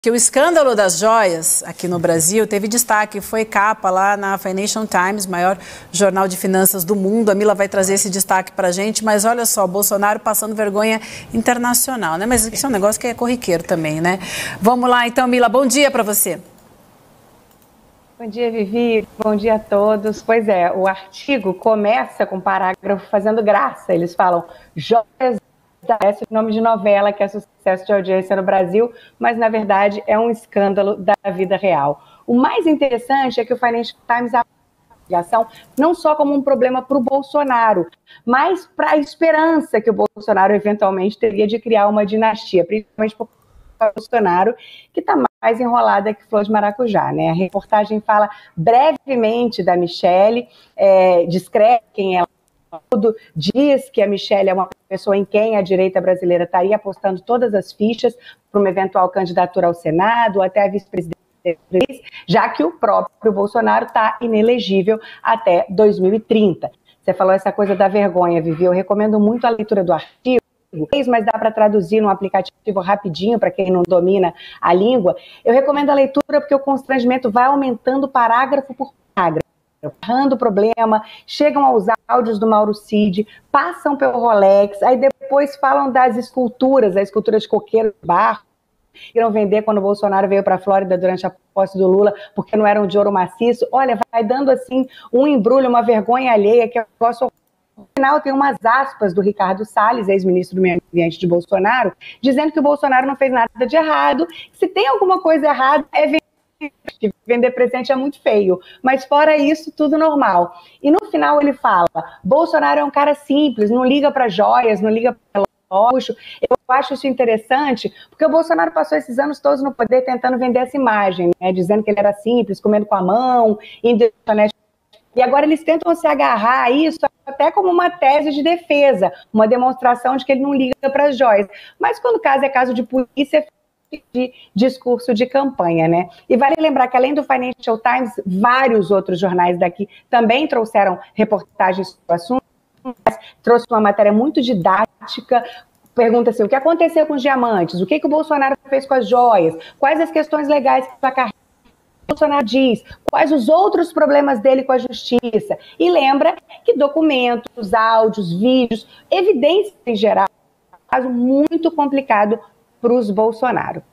Que o escândalo das joias aqui no Brasil teve destaque, foi capa lá na Financial Times, maior jornal de finanças do mundo. A Mila vai trazer esse destaque pra gente, mas olha só, Bolsonaro passando vergonha internacional, né? Mas isso é um negócio que é corriqueiro também, né? Vamos lá então, Mila, bom dia pra você. Bom dia, Vivi. Bom dia a todos. Pois é, o artigo começa com um parágrafo fazendo graça. Eles falam, joias parece o nome de novela que é sucesso de audiência no Brasil, mas na verdade é um escândalo da vida real. O mais interessante é que o Financial Times ação não só como um problema para o Bolsonaro, mas para a esperança que o Bolsonaro eventualmente teria de criar uma dinastia, principalmente para o Bolsonaro, que está mais enrolada que flor de maracujá, né? A reportagem fala brevemente da Michelle, descreve quem ela tudo, diz que a Michelle é uma pessoa em quem a direita brasileira estaria apostando todas as fichas para uma eventual candidatura ao Senado, até a vice-presidência, já que o próprio Bolsonaro está inelegível até 2030. Você falou essa coisa da vergonha, Vivi, eu recomendo muito a leitura do artigo, mas dá para traduzir num aplicativo rapidinho para quem não domina a língua. Eu recomendo a leitura porque o constrangimento vai aumentando parágrafo por parágrafo. Errando o problema, chegam aos áudios do Mauro Cid, passam pelo Rolex, aí depois falam das esculturas, a escultura de coqueiro de barro, que iram vender quando o Bolsonaro veio para a Flórida durante a posse do Lula, porque não eram de ouro maciço. Olha, vai dando assim um embrulho, uma vergonha alheia, que eu gosto. No final tem umas aspas do Ricardo Salles, ex-ministro do Meio Ambiente de Bolsonaro, dizendo que o Bolsonaro não fez nada de errado, se tem alguma coisa errada é que vender presente é muito feio, mas fora isso, tudo normal. E no final ele fala, Bolsonaro é um cara simples, não liga para joias, não liga para luxo. Eu acho isso interessante, porque o Bolsonaro passou esses anos todos no poder tentando vender essa imagem, né, dizendo que ele era simples, comendo com a mão, indo e agora eles tentam se agarrar a isso até como uma tese de defesa, uma demonstração de que ele não liga para as joias. Mas quando o caso é caso de polícia, de discurso de campanha, né? E vale lembrar que além do Financial Times, vários outros jornais daqui também trouxeram reportagens sobre o assunto, trouxe uma matéria muito didática, pergunta assim, o que aconteceu com os diamantes? O que o Bolsonaro fez com as joias? Quais as questões legais que a carreira do Bolsonaro diz? Quais os outros problemas dele com a justiça? E lembra que documentos, áudios, vídeos, evidências em geral, é um caso muito complicado para os Bolsonaro.